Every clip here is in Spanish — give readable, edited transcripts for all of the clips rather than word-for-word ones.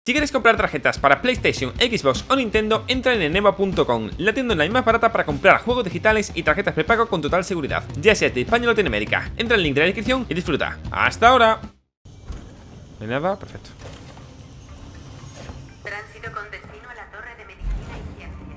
Si quieres comprar tarjetas para PlayStation, Xbox o Nintendo, entra en eneba.com, la tienda online más barata para comprar juegos digitales y tarjetas prepago con total seguridad, ya sea de España o Latinoamérica. Entra en el link de la descripción y disfruta. ¡Hasta ahora! No hay nada, perfecto. Tránsito con destino a la Torre de Medicina y Ciencia.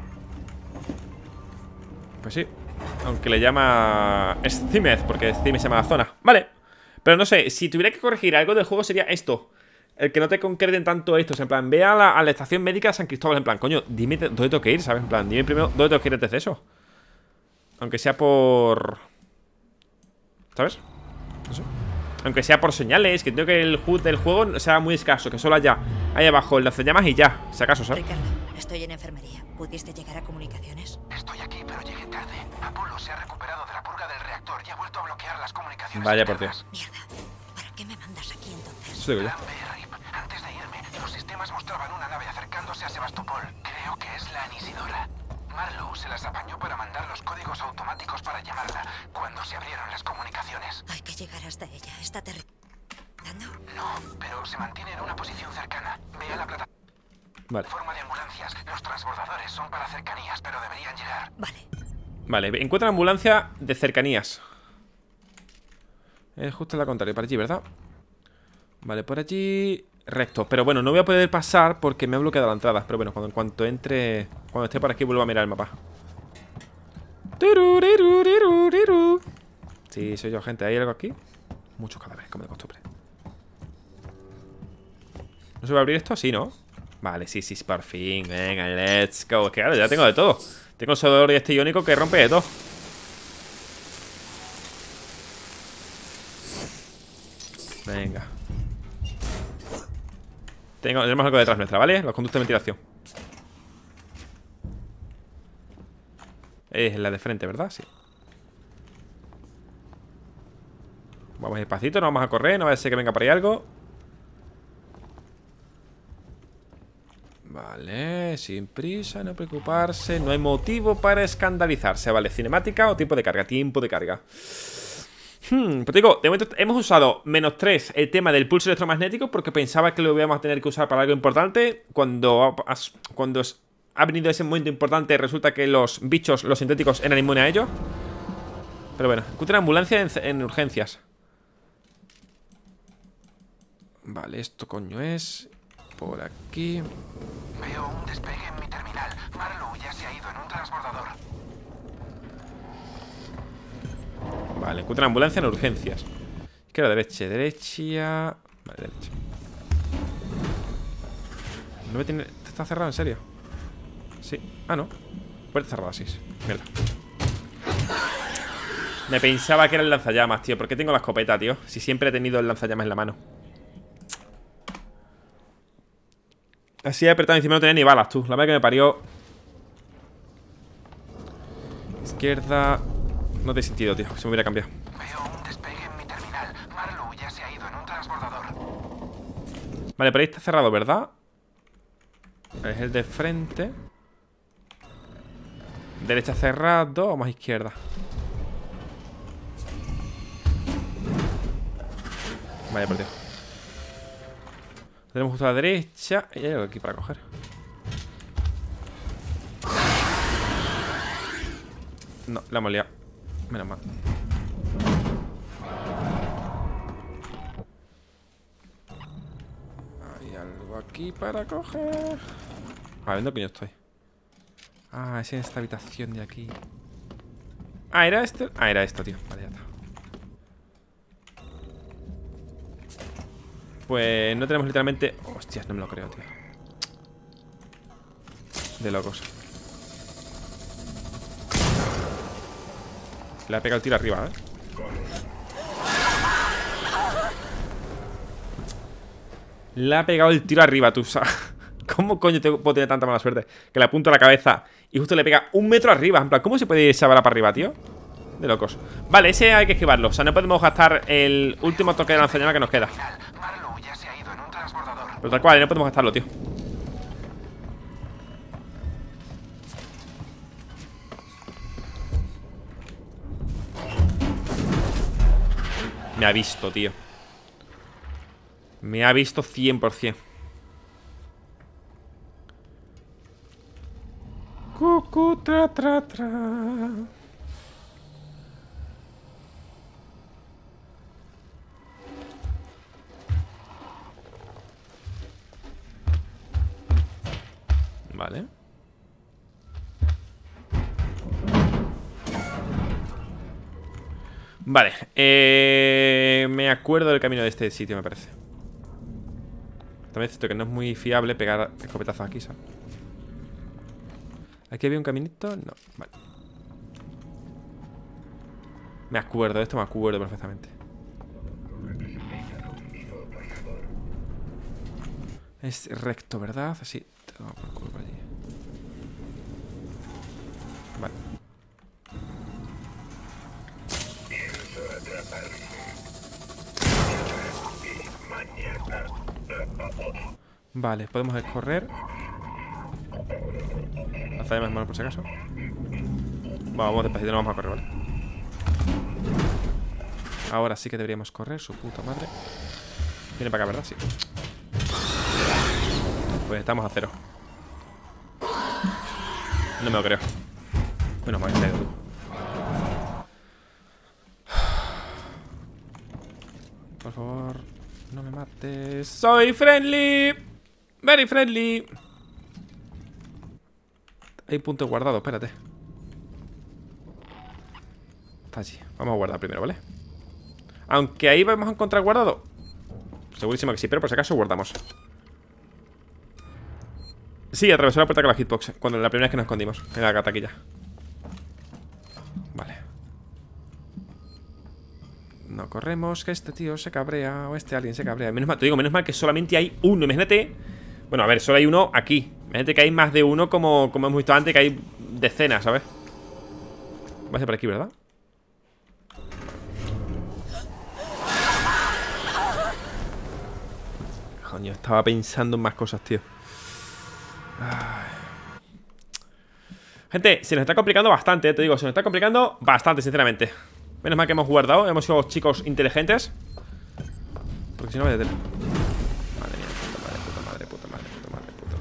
Pues sí, aunque le llama Steamez, porque Steam se llama zona. Vale, pero no sé, si tuviera que corregir algo del juego sería esto. El que no te concreten tanto esto, en plan, ve a la estación médica de San Cristóbal, en plan, coño, dime dónde tengo que ir, ¿sabes? En plan, dime primero dónde tengo que ir antes de eso. Aunque sea por... ¿sabes? No sé. Aunque sea por señales, que tengo que el HUD del juego sea muy escaso, que solo haya ahí abajo el lanzallamas y ya, si acaso, ¿sabes? Ricardo, estoy en enfermería. ¿Pudiste llegar a comunicaciones? Estoy aquí, pero llegué tarde. Apolo se ha recuperado de la purga del reactor y ha vuelto a bloquear las comunicaciones. Vaya por Dios. Mierda. ¿Para qué me mandas aquí entonces? Eso digo yo. Plan B, Rip. Antes de irme, los sistemas mostraban una nave acercándose a Sebastopol. Creo que es la Anisidora. Marlowe se las apañó para mandar los códigos automáticos para llamarla cuando se abrieron las comunicaciones. Hay que llegar hasta ella. Está terrible. No, pero se mantiene en una posición cercana. Ve a la plataforma Vale. de ambulancias. Los transbordadores son para cercanías, pero deberían llegar. Vale. Vale, encuentra la ambulancia de cercanías. Es justo la contraria, para allí, ¿verdad? Vale, por allí... recto, pero bueno, no voy a poder pasar porque me ha bloqueado la entrada. Pero bueno, en cuanto entre... cuando esté por aquí vuelvo a mirar el mapa. Sí, soy yo, gente. ¿Hay algo aquí? Muchos cadáveres, como de costumbre. ¿No se va a abrir esto? Sí, ¿no? Vale, sí, por fin. Venga, let's go. Es que claro, ya tengo de todo. Tengo el sodor y este iónico que rompe de todo. Venga. Tenemos algo detrás nuestra, ¿vale? Los conductos de ventilación. Es la de frente, ¿verdad? Sí. Vamos despacito, no vamos a correr. No va a ser que venga por ahí algo. Vale, sin prisa, no preocuparse. No hay motivo para escandalizarse. Vale, cinemática o tiempo de carga. Tiempo de carga. Pues digo, de momento hemos usado -3 el tema del pulso electromagnético porque pensaba que lo íbamos a tener que usar para algo importante. Cuando ha venido ese momento importante, resulta que los bichos, los sintéticos, eran inmunes a ello. Pero bueno, encuentra una ambulancia en urgencias. Vale, esto coño es... por aquí. Veo un despegue en mi terminal. Marlowe ya se ha ido en un transbordador. Vale, encuentra una ambulancia en urgencias. Izquierda, derecha, derecha. Vale, derecha. No me tiene... ¿Está cerrado en serio? Sí. Ah, no. Puerta cerrada, sí. Mierda. Me pensaba que era el lanzallamas, tío. ¿Por qué tengo la escopeta, tío? Si siempre he tenido el lanzallamas en la mano. Así he apretado encima, no tenía ni balas, tú. La verdad que me parió. Izquierda. No tiene sentido, tío. Se me hubiera cambiado. Veo un despegue en mi terminal. Marlowe ya se ha ido en un transbordador. Vale, por ahí está cerrado, ¿verdad? Es el de frente. Derecha cerrado. Vamos a izquierda. Vaya, por Dios. Tenemos justo a la derecha. Y hay algo aquí para coger. No, la hemos liado. Menos mal. Hay algo aquí para coger. A ver, ¿dónde coño estoy? Ah, es en esta habitación de aquí. Ah, ¿era este? Ah, era esto, tío. Vale, ya está. Pues no tenemos literalmente... Hostias, no me lo creo, tío. De locos. Le ha pegado el tiro arriba, ¿eh? Le ha pegado el tiro arriba, tú. ¿Cómo coño puedo tener tanta mala suerte? Que le apunto a la cabeza y justo le pega 1 metro arriba. En plan, ¿cómo se puede ir esa bala para arriba, tío? De locos. Vale, ese hay que esquivarlo. O sea, no podemos gastar el último toque de lanzallamas que nos queda. Pero tal cual, no podemos gastarlo, tío. Me ha visto, tío. Me ha visto 100%. Cucu, tra, tra, tra. Vale. Vale. Me acuerdo del camino de este sitio, me parece. También es cierto que no es muy fiable pegar escopetazos aquí, ¿sabes? ¿Aquí había un caminito? No, vale. Me acuerdo, de esto me acuerdo perfectamente. Es recto, ¿verdad? Así. Toma por culo allí. Vale. Vale, podemos correr. Hasta más manos por si acaso. Vamos despacito, no vamos a correr, ¿vale? Ahora sí que deberíamos correr, su puta madre. Viene para acá, ¿verdad? Sí. Pues estamos a 0. No me lo creo. Bueno, me habéis traído tú. Por favor, no me mates. ¡Soy friendly! ¡Very friendly! Hay punto guardado, espérate. Está allí. Vamos a guardar primero, ¿vale? Aunque ahí vamos a encontrar guardado. Segurísimo que sí, pero por si acaso guardamos. Sí, atravesó la puerta con la hitbox cuando la primera vez que nos escondimos en la taquilla. Vale. No corremos, que este tío se cabrea. O este alien se cabrea. Menos mal, te digo, menos mal que solamente hay uno. Imagínate. Bueno, a ver, solo hay uno aquí. Imagínate que hay más de uno como hemos visto antes, que hay decenas, ¿sabes? Va a ser por aquí, ¿verdad? Coño, estaba pensando en más cosas, tío. Ay. Gente, se nos está complicando bastante, te digo. Se nos está complicando bastante, sinceramente. Menos mal que hemos guardado. Hemos sido chicos inteligentes. Porque si no, vaya tela. Madre mía, puta madre, puta madre, puta madre, puta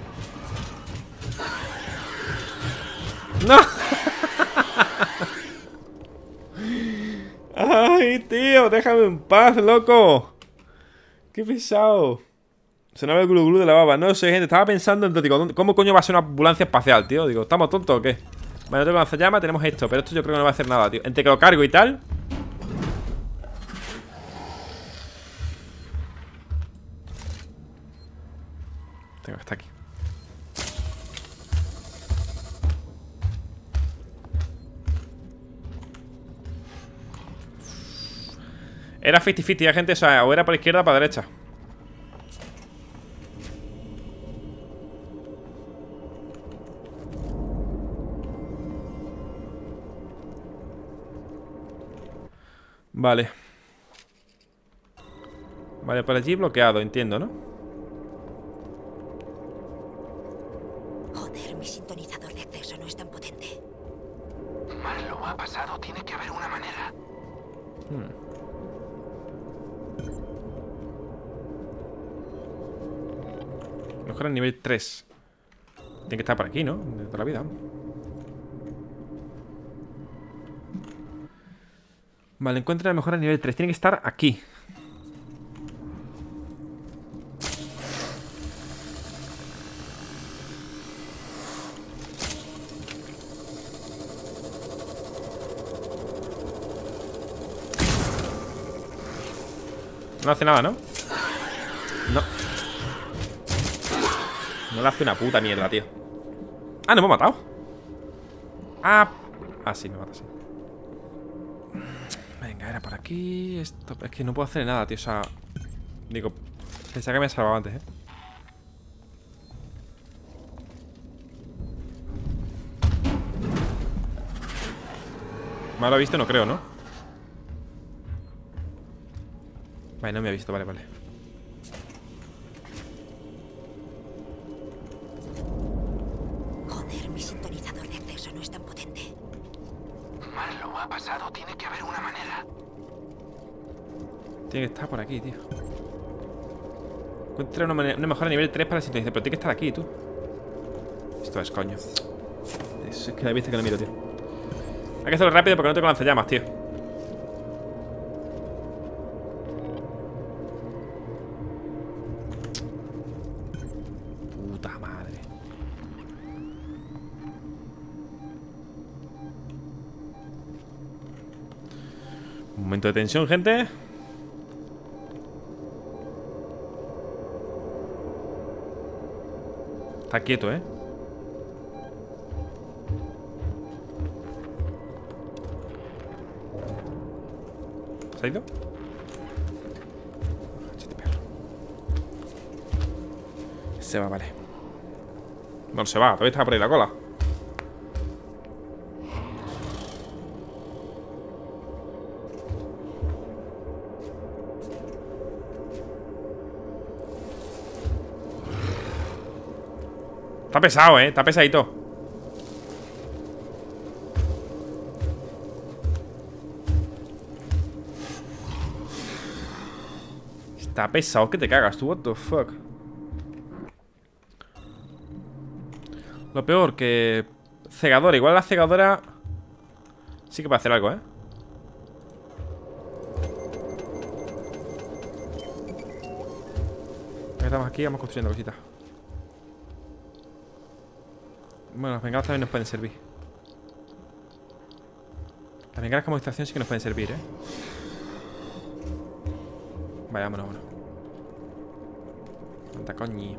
madre, puta madre. ¡No! ¡Ay, tío! Déjame en paz, loco. ¡Qué pesado! Sonaba el glu glu de la baba. No sé, gente. Estaba pensando en... Digo, ¿cómo coño va a ser una ambulancia espacial, tío? Digo, ¿estamos tontos o qué? Bueno, tengo lanzallamas, tenemos esto. Pero esto yo creo que no va a hacer nada, tío. Entre que lo cargo y tal. Tengo que estar aquí. Era 50-50, gente. O sea, o era por izquierda o para derecha. Vale. Vale, por allí bloqueado, entiendo, ¿no? Joder, mi sintonizador de acceso no es tan potente. Marlo ha pasado, tiene que haber una manera. Mejor en nivel 3. Tiene que estar por aquí, ¿no? De toda la vida. Vale, encuentra la mejora a nivel 3. Tiene que estar aquí. No hace nada, ¿no? No. No le hace una puta mierda, tío. Ah, no me ha matado. Ah, sí, me mata, sí. Venga, era por aquí. Esto, es que no puedo hacer nada, tío. O sea, digo, pensaba que me había salvado antes, ¿eh? ¿Me lo ha visto? No creo, ¿no? Vale, no me ha visto, vale, vale. Joder, mi sintonizador de acceso no es tan potente. Marlo ha pasado, tiene que haber una manera. Tiene que estar por aquí, tío. Encuentra una mejora a nivel 3 para el sintonizador. Pero tiene que estar aquí, tú. Esto es coño. Es que la viste que no miro, tío. Hay que hacerlo rápido porque no tengo lanzallamas, tío. Puta madre. Un momento de tensión, gente. Está quieto, ¿eh? ¿Se ha ido? Este perro. Se va, vale. No se va, todavía está por ahí la cola. Está pesado, está pesadito. Está pesado que te cagas tú, what the fuck. Lo peor que... Cegadora, igual la cegadora sí que puede hacer algo, Ya que estamos aquí, vamos construyendo cositas. Bueno, las bengalas también nos pueden servir. Las bengalas como distracción sí que nos pueden servir, Vaya, vámonos, vámonos. Tanta coñi.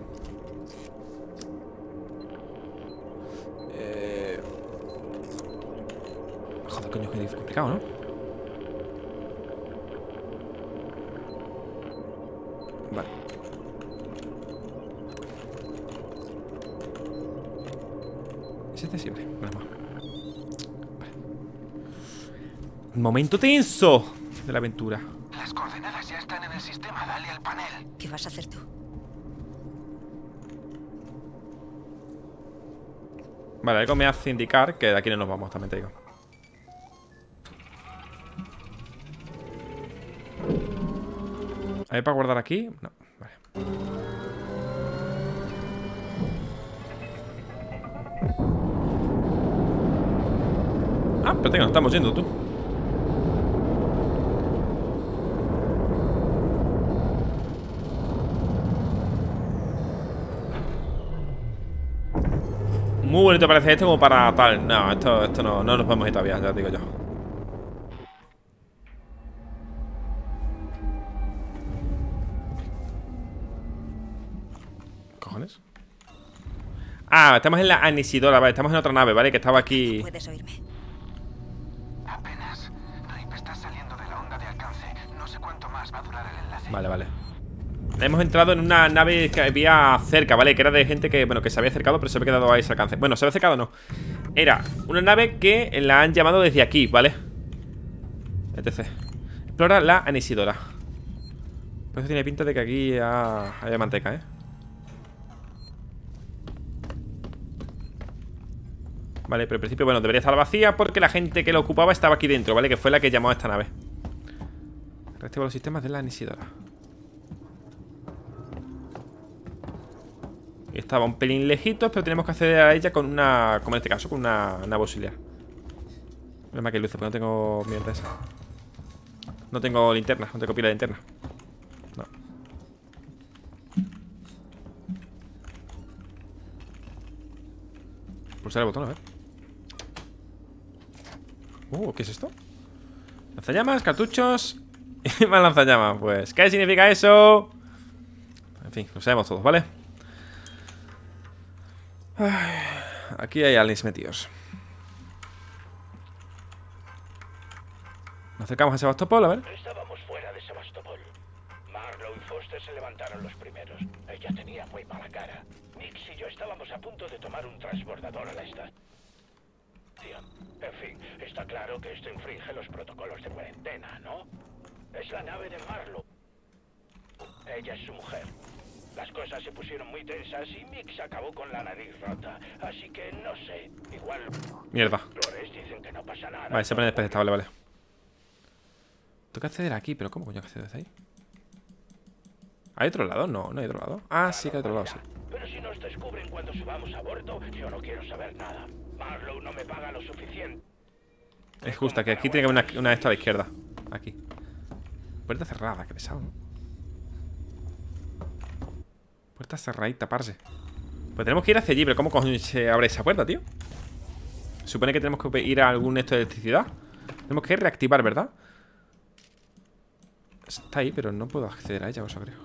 Joder, coño, que es complicado, ¿no? Vale. Es accesible. Vale. Momento tenso de la aventura. Las coordenadas ya están en el sistema. Dale al panel. ¿Qué vas a hacer tú? Vale, algo me hace indicar que de aquí no nos vamos, también te digo. ¿Hay para guardar aquí? No, vale. Ah, pero tengo, estamos yendo, tú. Muy bonito parece esto como para tal. No, esto no nos podemos ir todavía, ya te digo yo. ¿Cojones? Ah, estamos en la Anisidora, vale, estamos en otra nave, ¿vale? Que estaba aquí. ¿Puedes oírme? Apenas. Rip, estás saliendo de la onda de alcance. No sé cuánto más va a durar el enlace. Vale, vale. Hemos entrado en una nave que había cerca, ¿vale? Que era de gente que, bueno, que se había acercado, pero se había quedado a ese alcance. Bueno, se había acercado, no. Era una nave que la han llamado desde aquí, ¿vale? Etc. Explora la Anisidora. Pues eso tiene pinta de que aquí haya manteca, Vale, pero en principio, bueno, debería estar vacía porque la gente que la ocupaba estaba aquí dentro, ¿vale? Que fue la que llamó a esta nave. Reactiva los sistemas de la Anisidora. Y estaba un pelín lejitos, pero tenemos que acceder a ella con una... Como en este caso, con una nave auxiliar. Menos mal que luce, porque no tengo mierda esa. No tengo linterna, no tengo pila de linterna. No. Pulsar el botón, a ver. ¿Qué es esto? Lanzallamas, cartuchos y más lanzallamas. Pues, ¿qué significa eso? En fin, lo sabemos todos, ¿vale? Ay, aquí hay aliens metidos. Nos acercamos a Sebastopol, a ver. Estábamos fuera de Sebastopol. Marlowe y Foster se levantaron los primeros. Ella tenía muy mala cara. Mix y yo estábamos a punto de tomar un transbordador a la estación. En fin, está claro que esto infringe los protocolos de cuarentena, ¿no? Es la nave de Marlowe. Ella es su mujer. Las cosas se pusieron muy tensas y Mix acabó con la nariz rota. Así que no sé, igual... Mierda. Flores dicen que no pasa nada. Vale, se pone despertable, vale. Tengo que acceder aquí, pero ¿cómo coño accedo desde ahí? ¿Hay otro lado? No, no hay otro lado. Ah, sí que hay otro lado, sí. Pero si nos descubren cuando subamos a bordo, yo no quiero saber nada. Marlowe no me paga lo suficiente. Es justo, que aquí tiene que haber una de esta a la izquierda. Aquí. Puerta cerrada, qué pesado, ¿no? Puerta cerrada y taparse. Pues tenemos que ir hacia allí, pero ¿cómo coño se abre esa puerta, tío? Supone que tenemos que ir a algún esto de electricidad. Tenemos que reactivar, ¿verdad? Está ahí, pero no puedo acceder a ella, os creo.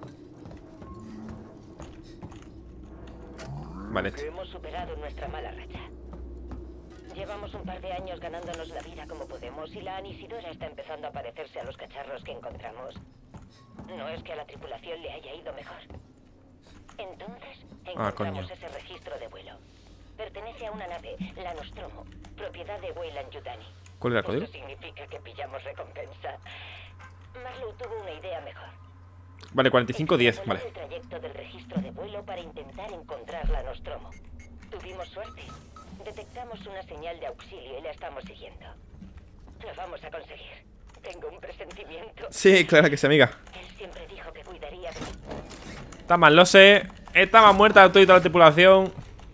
Vale. Hemos superado nuestra mala racha. Llevamos un par de años ganándonos la vida como podemos y la anisidora está empezando a parecerse a los cacharros que encontramos. No es que a la tripulación le haya ido mejor. Entonces, encontramos ese registro de vuelo. Pertenece a una nave, la Nostromo, propiedad de Weyland-Yutani. ¿Cuál era el código? Eso significa que pillamos recompensa. Marlowe tuvo una idea mejor. Vale, 45-10, vale. El trayecto del registro de vuelo para intentar encontrar la Nostromo. Tuvimos suerte. Detectamos una señal de auxilio y la estamos siguiendo. Lo vamos a conseguir. Tengo un presentimiento. Sí, claro que sí, amiga. Él siempre dijo que cuidaría de mí. Está mal, lo sé. Estaba muerta toda la tripulación.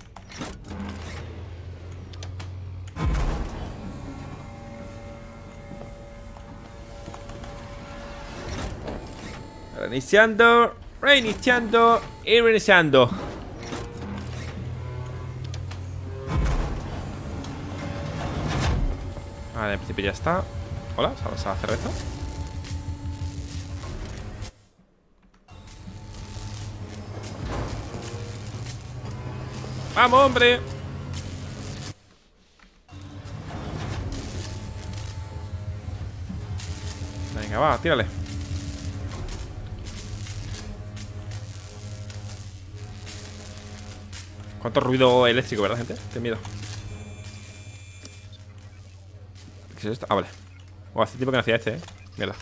Reiniciando, reiniciando y reiniciando. Vale, en principio ya está. Hola, vamos a hacer esto. ¡Vamos, hombre! Venga, va, tírale. Cuánto ruido eléctrico, ¿verdad, gente? Qué miedo. ¿Qué es esto? Ah, vale. Hace tiempo que no hacía este, Mierda.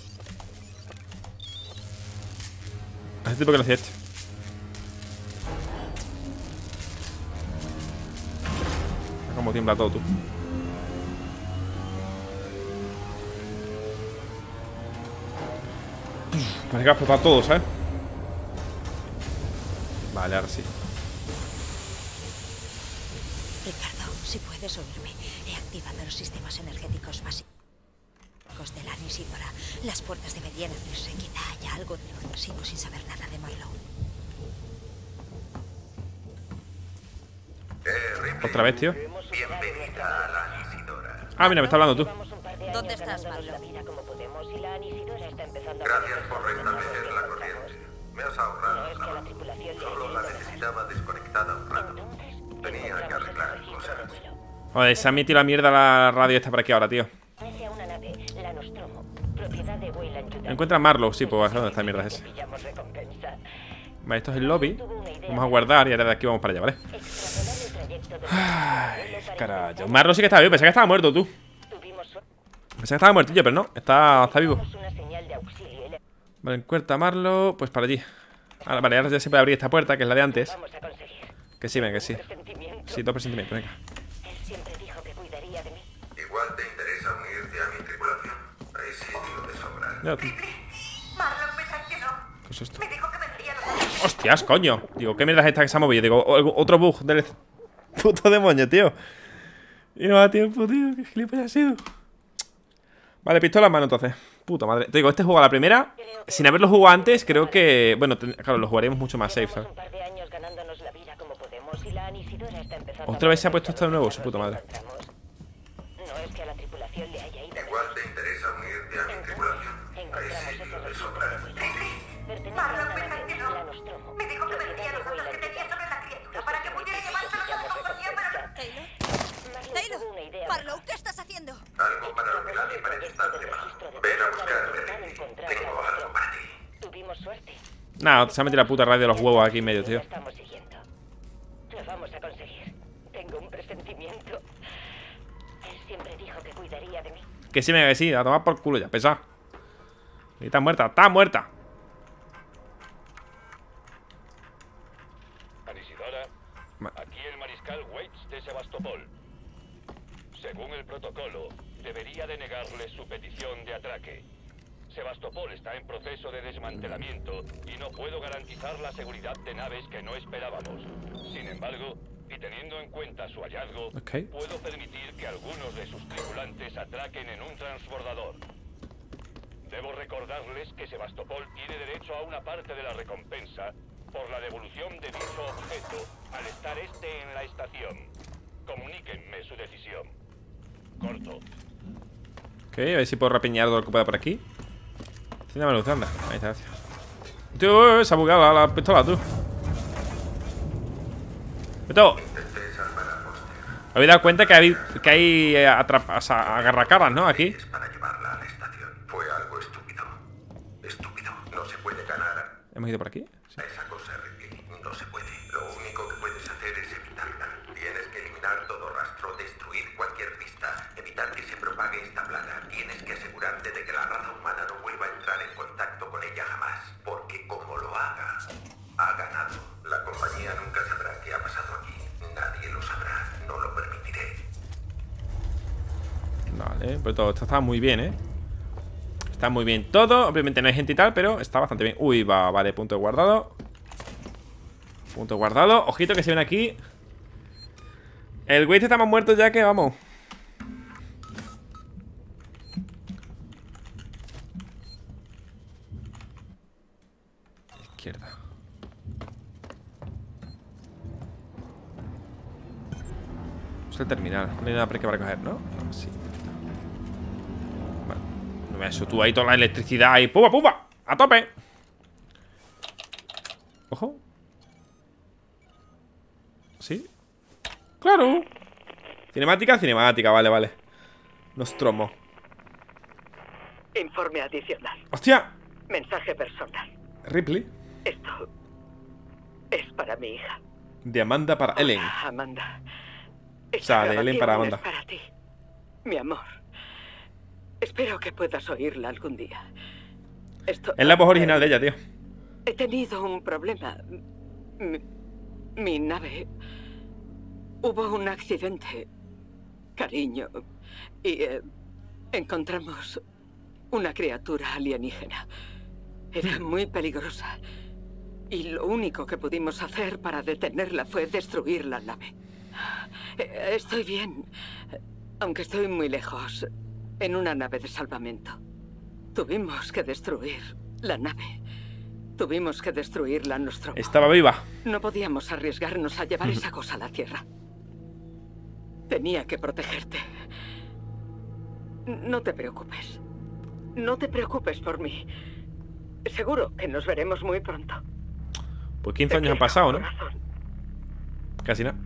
Hace tiempo que no hacía este. Mira cómo tiembla todo, tú. Parece que va a explotar todo, ¿sabes? Vale, ahora sí. Ricardo, si puedes oírme, he activado los sistemas energéticos básicos de la anisidora. Las puertas deberían abrirse. Quizá haya algo de luz. Sigo sin saber nada de Marlowe. Otra vez, tío. Bienvenida a la anisidora. Ah, mira, me está hablando tú. ¿Dónde estás, Marlowe? Gracias por restablecer la corriente. Me has ahorrado trabajo. Solo la necesitaba desconectada un rato. Tenía que arreglar cosas. Joder, se ha metido la mierda la radio esta por aquí ahora, tío. Encuentra a Marlowe, sí, pues ¿dónde está mierda ese? Vale, esto es el lobby. Vamos a guardar y ahora de aquí vamos para allá, ¿vale? Ay, carajo. Marlowe sí que estaba vivo, pensé que estaba muerto, tú. Pensé que estaba muertillo, pero no, está vivo. Vale, encuentra a Marlowe, pues para allí. Ahora, vale, ahora ya se puede abrir esta puerta, que es la de antes. Que sí, venga, que sí. Sí, todo presentimiento, venga. Igual te interesa unirte a mi tripulación. Hay sitio de sobra. Ya, tú. Marlon me traicionó. ¿Qué es esto? Me dijo que vendría los... ¡Hostias, coño! Digo, ¿qué mierda es esta que se ha movido? Digo, otro bug del puto demonio, tío. Y no da tiempo, tío. ¿Qué gilipollas ha sido? Vale, pistola en mano entonces. Puta madre. Te digo, este juego a la primera, sin haberlo jugado antes, creo que... Bueno, claro, lo jugaríamos mucho más safe, ¿sabes? Otra vez se ha puesto esto de nuevo, su puta madre. Igual te interesa unirte a mi tripulación. Hay sitio de sobra. Marlon me traicionó. Me dijo que vendría los datos que tenía sobre la criatura para que pudiera llevárselos a la compañía para... Taylor, Marlowe, ¿qué estás haciendo? Algo para lo que nadie parece estar preparado. Ven a buscarme. Tengo algo para ti. Nah, se ha metido la puta radio de los huevos aquí en medio, tío. Lo vamos a conseguir. Tengo un presentimiento. Él siempre dijo que cuidaría de mí. Que sí, venga, que sí, a tomar por culo ya, pesado. Y está muerta, está muerta. Anisidora, aquí el mariscal Waits de Sebastopol. Según el protocolo, debería denegarle su petición de atraque. Sebastopol está en proceso de desmantelamiento y no puedo garantizar la seguridad de naves que no esperábamos. Sin embargo, y teniendo en cuenta su hallazgo, puedo permitir que algunos de sus tripulantes atraquen en un transbordador. Debo recordarles que Sebastopol tiene derecho a una parte de la recompensa por la devolución de dicho objeto al estar en la estación. Comuníquenme su decisión. Corto. Ok, a ver si puedo rapiñar todo lo que pueda por aquí. Tiene luz, anda. Ahí está, gracias. Tío, se ha bugado la pistola, tú. Beto. Me habéis dado cuenta que hay agarracaras, ¿no? Aquí. Para llevarla a la estación. Fue algo estúpido. Estúpido. No se puede ganar. ¿Hemos ido por aquí? Sí. Esa cosa, Ripley, no se puede. Lo único que puedes hacer es evitarla. Tienes que eliminar todo rastro, destruir cualquier pista, evitar que se propague esta plaga. Tienes que asegurarte de que la raza humana no vuelva a entrar en contacto con ella jamás. Porque como lo haga, ha ganado. La compañía nunca sabrá qué ha pasado aquí. Nadie lo sabrá. No lo permitiré. Vale, pues todo esto está muy bien, ¿eh? Está muy bien todo. Obviamente no hay gente y tal, pero está bastante bien. Uy, va, vale, punto de guardado. Punto de guardado. Ojito que se ven aquí. El güey está más muerto ya que vamos. Izquierda. Es el terminal. No hay nada por aquí para recoger, ¿no? No, sí. Vale. No me eso, tú ahí toda la electricidad y ¡pumba, pumba! ¡A tope! Ojo. ¿Sí? ¡Claro! Cinemática, cinemática, vale, vale. Nostromo. Informe adicional. ¡Hostia! Mensaje personal. Ripley. Esto es para mi hija. De Amanda para Ellen. Hola, Amanda. O sea, de Ellen para Amanda. Es para ti, mi amor. Espero que puedas oírla algún día. Esto Es la voz original de ella, tío. He tenido un problema. Mi nave... Hubo un accidente, cariño, y encontramos una criatura alienígena. Era muy peligrosa. Y lo único que pudimos hacer para detenerla fue destruir la nave. Estoy bien, aunque estoy muy lejos, en una nave de salvamento. Tuvimos que destruir la nave. Tuvimos que destruirla Nostromo. Estaba viva. No podíamos arriesgarnos a llevar esa cosa a la Tierra. Tenía que protegerte. No te preocupes. No te preocupes por mí. Seguro que nos veremos muy pronto. Pues 15 años han pasado, ¿no? Casi nada.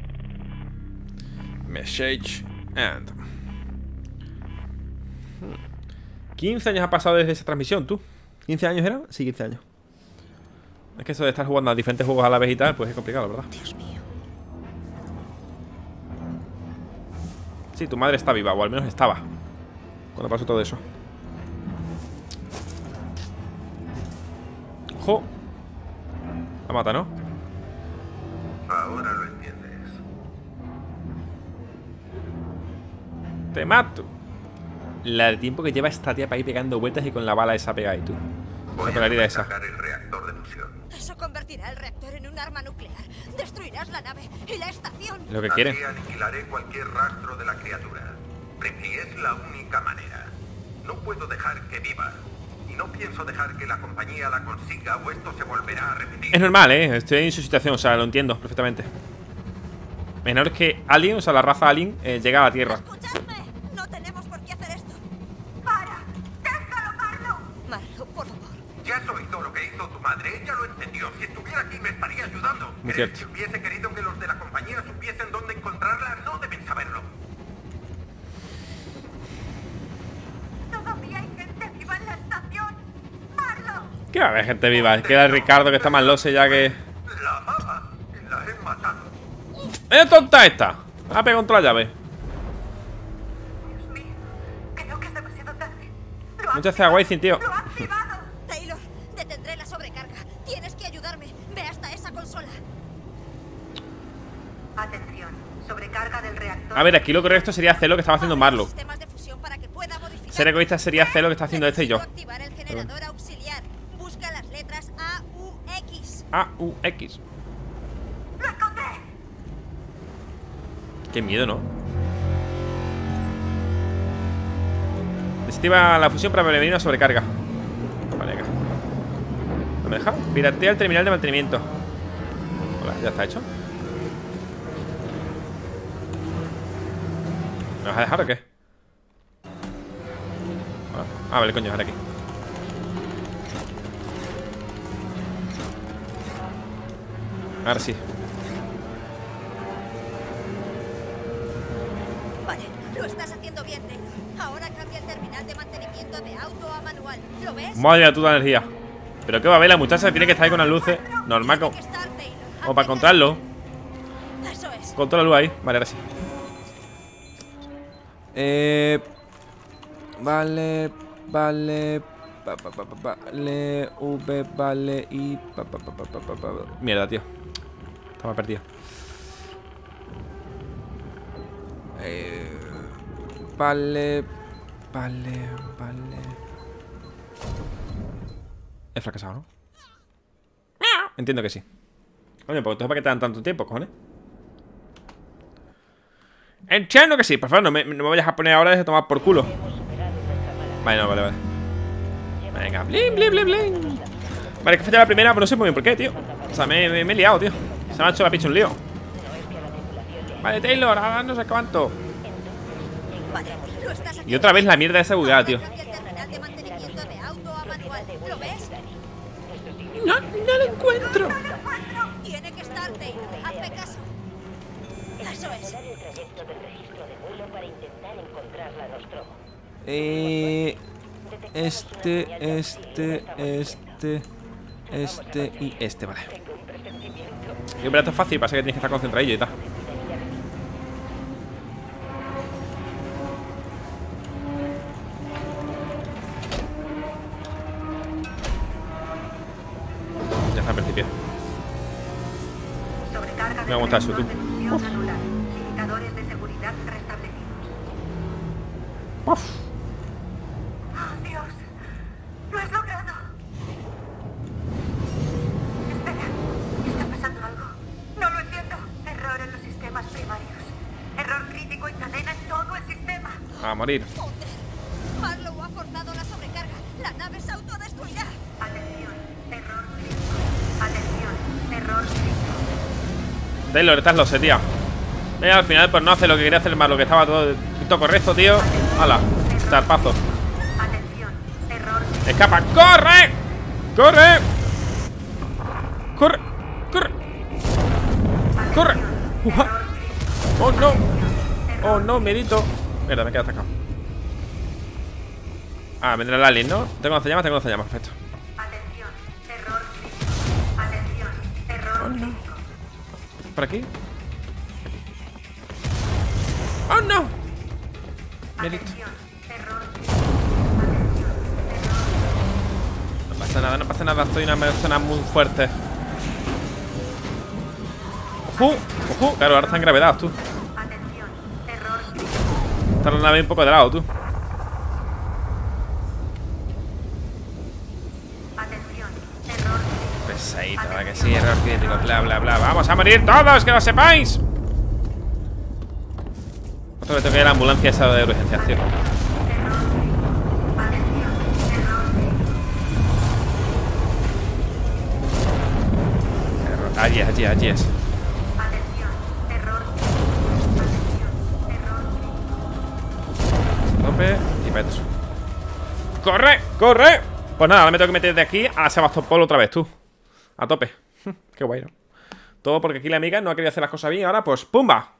Message and 15 años ha pasado desde esa transmisión, tú. ¿15 años era? Sí, 15 años. Es que eso de estar jugando a diferentes juegos a la vez y tal, pues es complicado, ¿verdad? Dios mío. Sí, tu madre está viva, o al menos estaba cuando pasó todo eso. ¡Ojo! La mata, ¿no? Ahora lo entiendes. ¡Te mato! La de tiempo que lleva esta tía para ir pegando vueltas y con la bala esa pega ahí, tú. Voy Con la herida a esa. sacar el reactor de fusión. Eso convertirá el reactor en un arma nuclear. Destruirás la nave y la estación. Lo que quieren. Así aniquilaré cualquier rastro de la criatura. Ripley, es la única manera. No puedo dejar que viva. Y no pienso dejar que la compañía la consiga o esto se volverá a repetir. Es normal, estoy en su situación, o sea, lo entiendo perfectamente. Menor que Alien, o sea, la raza Alien llega a la Tierra. ¡Escuchadme! No tenemos por qué hacer esto. ¡Para! ¡Déjalo, Marlo! Marlo, por favor. Ya has oído lo que hizo tu madre. Ella lo entendió. Si estuviera aquí me estaría ayudando. Muy ¿Crees cierto. que hubiese querido que los de la compañía supiesen dónde encontrarla? No deben saberlo. Todavía hay gente viva en la estación. ¡Marlo! ¿Qué va a haber gente viva? Queda el Ricardo que está más lose ya que... La amaba y la he matado. ¡Es tonta esta! Ha pegado contra la llave. Dios mío. Creo que es demasiado tarde. Lo ha Muchas gracias, Waiting, tío. ¡Lo ha activado! Taylor, detendré la sobrecarga. Tienes que ayudarme. Ve hasta esa consola. Atención. Sobrecarga del reactor. A ver, aquí lo correcto sería hacer lo que estaba haciendo Marlo. Sistemas de fusión para que pueda modificar. Ser egoísta sería hacer lo que está haciendo este y yo. Necesito activar generador auxiliar. Busca las letras AUX. AUX. Qué miedo, ¿no? Desactiva la fusión para prevenir una sobrecarga. Vale, acá. ¿No me deja? Piratea el terminal de mantenimiento. Hola, ya está hecho. ¿Me vas a dejar o qué? Ah, vale, coño, ahora aquí. Ahora sí. Vale, lo estás haciendo bien, Taylor. Ahora cambia el terminal de mantenimiento de auto a manual. ¿Lo ves? Madre mía, toda energía. Pero qué va a ver, la muchacha tiene que estar ahí con las luces. Normal, Tiene que estar, Taylor. o para controlarlo. Eso es. Controla la luz ahí. Vale, ahora sí. Vale. Vale. Vale. V, vale. Y. Mierda, tío. Estaba perdido. Vale. Vale. He fracasado, ¿no? Entiendo que sí. Coño, pues entonces ¿para qué te dan tanto tiempo, cojones? Entiendo que sí. Por favor, no me vayas a poner ahora de tomar por culo. Vale, no, vale. Venga, blin. Vale, que falla la primera, pero no sé muy bien por qué, tío. O sea, me he liado, tío. Se me ha hecho la picha un lío. Vale, Taylor, ahora no sé cuánto. Vale, lo estás haciendo Y otra vez la mierda esa bugueada, tío. Cambia el terminal de mantenimiento de auto a manual. ¿Lo ves? No lo encuentro. Tiene que estar, Taylor. Hazme caso. Eso es. Cancelar el trayecto del registro de vuelo para intentar encontrar la Nostromo. Y este, vale. Y hombre, esto es fácil, pasa que tienes que estar concentradillo y tal. Ya está, en principio. Sobrecarga Me gusta eso, tú. Limitadores de seguridad restablecidos. Uf. ¡Oh, Dios! ¡Lo has logrado! Espera, ¿está pasando algo? No lo entiendo. Error en los sistemas primarios. Error crítico y cadena en todo el sistema. A morir. Joder. Marlowe ha forzado la sobrecarga. La nave se autodestruirá. Atención, error crítico. Atención, error crítico. Taylor, estás lo sé, tío. Al final, pues no hace lo que quería hacer más, lo que estaba todo correcto, tío. ¡Hala! Zarpazo. Atención, error crítico. ¡Escapa! ¡Corre! ¡Corre! ¡Corre! ¡Corre! ¡Corre! ¡Oh, no! ¡Oh, no, miedito! Mierda, me queda atacado. Ah, vendrá el alien, ¿no? ¿Tengo lanzallamas? Tengo lanzallamas, perfecto. Atención, error crítico. Atención, error crítico. ¿Por aquí? ¡Oh, no! Miedito. Atención, error crítico. Atención, error. No pasa nada, estoy en una zona muy fuerte. ¡Ojo! ¡Ojo! Claro, ahora está en gravedad, tú. Atención, error crítico. Está la nave un poco de lado, tú. Atención, error crítico. Pesadito, ¿verdad que sí? Error crítico, bla, bla, bla. ¡Vamos a morir todos! ¡Que lo sepáis! Otro que tengo que ir a la ambulancia esa de urgencia, tío. Allí es. Atención, error. Atención, error. Tope y metros. ¡Corre! ¡Corre! Pues nada, ahora me tengo que meter de aquí a Sebastopol otra vez, tú. A tope. Qué guay, ¿no? Todo porque aquí la amiga no ha querido hacer las cosas bien. Ahora, pues, ¡pumba!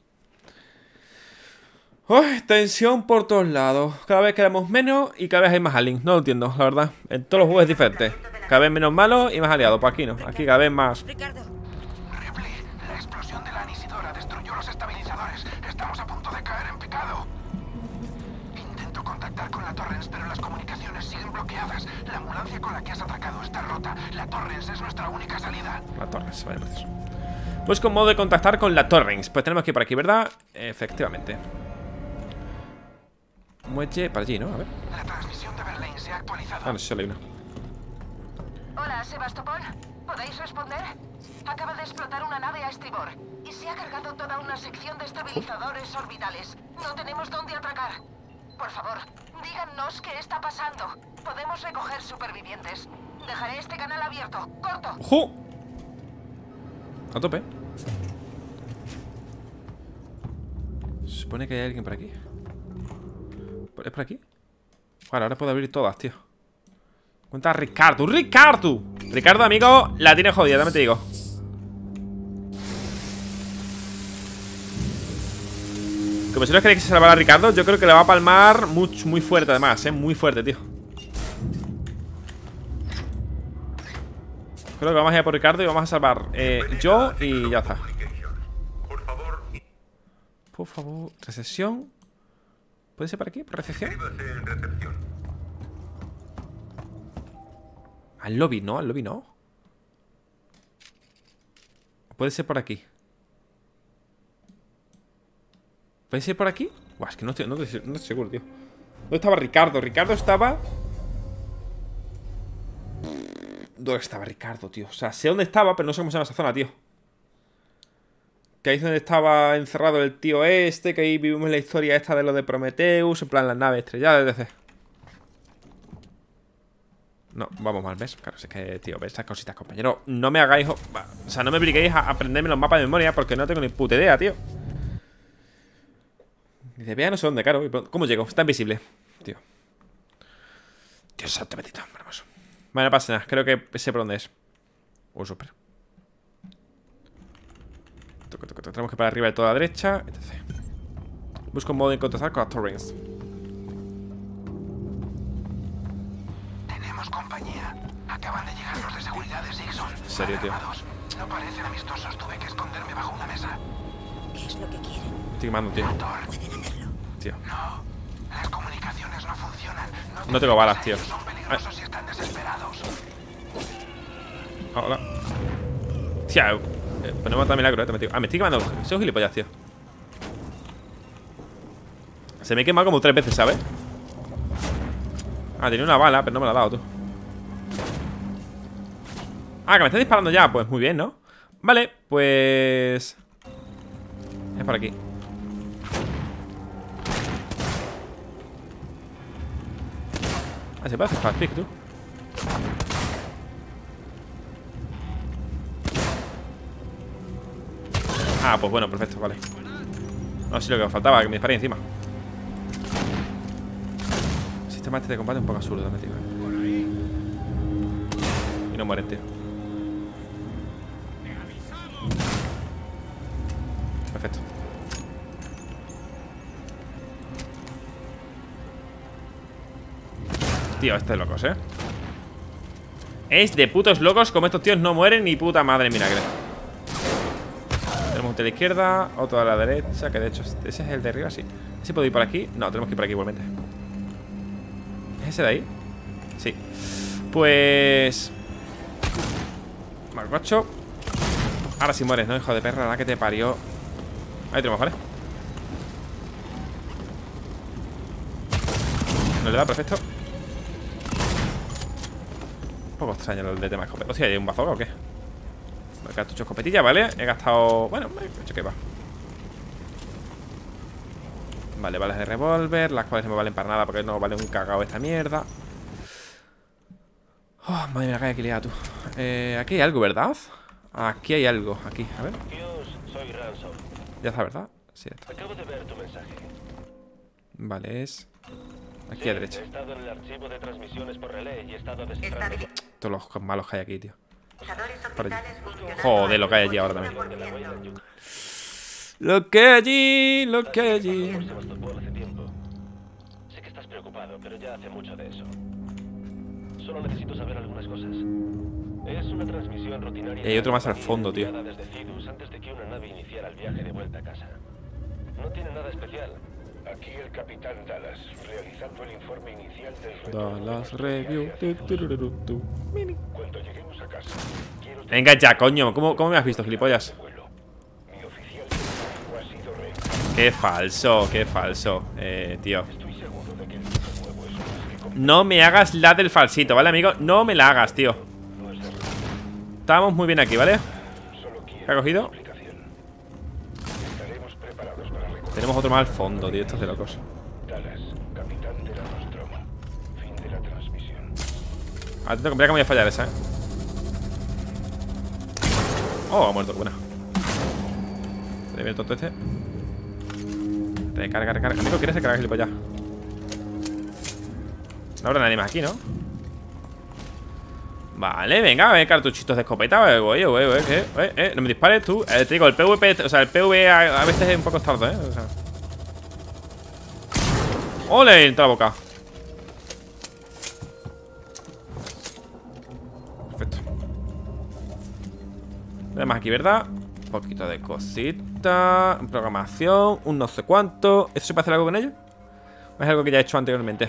¡Uy! Tensión por todos lados. Cada vez quedamos menos y cada vez hay más aliens. No lo entiendo, la verdad. En todos los juegos es diferente. Cada vez menos malos y más aliados. Pues aquí no. Aquí cada vez más. Ricardo. Ripley, la explosión de la anisidora destruyó los estabilizadores. Estamos a punto de caer en picado. Intento contactar con la Torrens, pero las comunicaciones siguen bloqueadas. La ambulancia con la que has atacado está rota. La Torrens es nuestra única salida. La Torrens, vale, preciso. Pues con modo de contactar con la Torrens. Pues tenemos que ir por aquí, ¿verdad? Efectivamente. Muelle para allí, ¿no? A ver. La transmisión de Verlaine se ha actualizado. Ah, no sé si solo hay una. Hola, Sebastopol. ¿Podéis responder? Acaba de explotar una nave a estribor y se ha cargado toda una sección de estabilizadores orbitales. No tenemos dónde atracar. Por favor, díganos qué está pasando. Podemos recoger supervivientes. Dejaré este canal abierto. ¡Corto! ¡Ojo! A tope. Se supone que hay alguien por aquí. ¿Es por aquí? Vale, ahora puedo abrir todas, tío. Cuenta a Ricardo. ¡Ricardo! Ricardo, amigo, la tiene jodida, también te digo. Como si no queréis que se salvara a Ricardo, yo creo que le va a palmar muy fuerte, además, muy fuerte, tío. Creo que vamos a ir por Ricardo y vamos a salvar yo y ya está. Por favor, recepción. ¿Puede ser por aquí? ¿Por recepción? Al lobby, ¿no? Al lobby no. Puede ser por aquí. ¿Puede ser por aquí? Buah, es que no estoy seguro, tío. ¿Dónde estaba Ricardo? Ricardo estaba... ¿Dónde estaba Ricardo, tío? O sea, sé dónde estaba, pero no sé cómo se llama esa zona, tío. Que ahí es donde estaba encerrado el tío este. Que ahí vivimos la historia esta de lo de Prometheus. En plan, las naves estrelladas, etc. No, vamos mal, ¿ves? Claro, es que, tío, ves estas cositas, compañero. No me hagáis... O sea, no me obliguéis a aprenderme los mapas de memoria porque no tengo ni puta idea, tío. Dice, vea, no sé dónde, claro. ¿Cómo llego? Está invisible, tío. Dios santo bendito, hermoso. Vale, no pasa nada, creo que sé por dónde es. Súper. Tenemos que para arriba de toda la derecha, etc. Busco un modo de contactar con las torrents. Tenemos compañía. Acaban de llegar los de seguridad de Sixon. En serio, tío. No parecen amistosos, tuve que esconderme bajo una mesa. ¿Qué es lo que quieren? Estoy quemando, tío. Pueden hacerlo. Tío. No, las comunicaciones no funcionan. No tengo balas, tío. Son peligrosos y están desesperados. Hola. Tía, ponemos también la cruz, me estoy quemando. Soy gilipollas, tío. Se me he quemado como 3 veces, ¿sabes? Ah, tenía una bala, pero no me la ha dado, tú. Ah, que me están disparando ya. Pues muy bien, ¿no? Vale, pues... es por aquí. Ah, se puede hacer fast pick, tú. Ah, pues bueno, perfecto, vale. No sé lo que me faltaba, que me disparé encima. Sistema este de combate un poco absurdo, tío. Y no mueren, tío. Perfecto. Tío, este es locos, Es de putos locos como estos tíos no mueren ni puta madre vinagre. Tenemos un de la izquierda, otro a la derecha, que de hecho ese es el de arriba, sí. ¿Ese puedo ir por aquí? No, tenemos que ir por aquí igualmente. ¿Es ese de ahí? Sí. Pues... Marcocho. Ahora sí mueres, ¿no? Hijo de perra, la que te parió. Ahí tenemos, ¿vale? No le da, perfecto. Un poco extraño el de tema escopeta. Hostia, ¿hay un bazooka o qué? Cartucho escopetilla, ¿vale? He gastado... bueno, he hecho que va. Vale, balas de revólver. Las cuales no me valen para nada porque no vale un cagao esta mierda. Oh, madre mía, que hay aquí liado, tú. Aquí hay algo, ¿verdad? Aquí hay algo, aquí, a ver. Soy Ransom. Ya está, ¿verdad? Sí, ya está. Acabo de ver tu mensaje. Vale, es... aquí Sí, a derecha. he estado en el archivo de transmisiones por relé y he estado descifrando... Todos los malos que hay aquí, tío. Por allí. Joder, Joder, lo que hay allí ahora también. Lo que hay allí, lo que hay allí. Por Sebastopol hace tiempo. Sé que estás preocupado, pero ya hace mucho de eso. Solo necesito saber algunas cosas. Es una transmisión rutinaria. Y hay otro más al fondo, tío. Desde Cidus antes de que una nave iniciara el viaje de vuelta a casa. No tiene nada especial. Aquí el capitán Dallas, realizando el informe inicial del retorno de Dallas nuestro Review. viaje hacia Mini. Cuando lleguemos a casa, quiero Venga ya, coño. ¿Cómo me has visto, gilipollas? vuelo. Mi oficial científico ha sido reencarnado. Qué falso, tío. Estoy seguro de que el mundo nuevo es más que No me hagas la del falsito, ¿vale, amigo? No me la hagas, tío. Estamos muy bien aquí, ¿vale? ¿Qué ha cogido? Tenemos otro más al fondo, tío. Esto es de locos. Dallas, capitán de la Nostromo. Fin de la transmisión. Atento, mira que voy a fallar esa, Oh, ha muerto, buena. Se ve el tonto este. Recarga, recarga. Amigo, ¿quieres recargar gilipollas? No habrá nadie más aquí, ¿no? Vale, venga, a ver, cartuchitos de escopeta. ¿qué? No me dispares tú. Te digo, el PvP, o sea, el PvE a veces es un poco tardo, O sea. ¡Ole! Entra la boca. Perfecto. Tenemos aquí, ¿verdad? Un poquito de cosita. Programación, un no sé cuánto. ¿Esto se puede hacer algo con ello? ¿O es algo que ya he hecho anteriormente?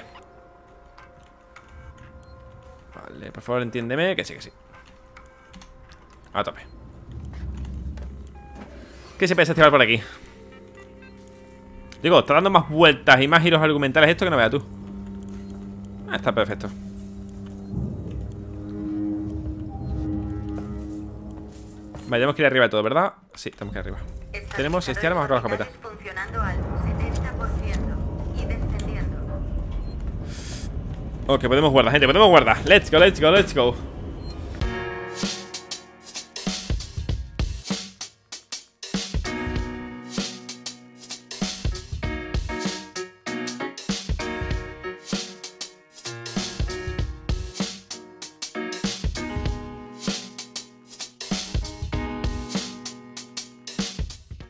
Vale, por favor, entiéndeme. Que sí, que sí. A tope. ¿Qué se puede desactivar por aquí? Digo, está dando más vueltas y más giros argumentales esto que no veas tú. Está perfecto. Vale, tenemos que ir arriba de todo, ¿verdad? Sí, tenemos que ir arriba. Tenemos este arma con la escopeta. Funcionando al 70% y descendiendo. Ok, podemos guardar, gente, podemos guardar. Let's go, let's go, let's go.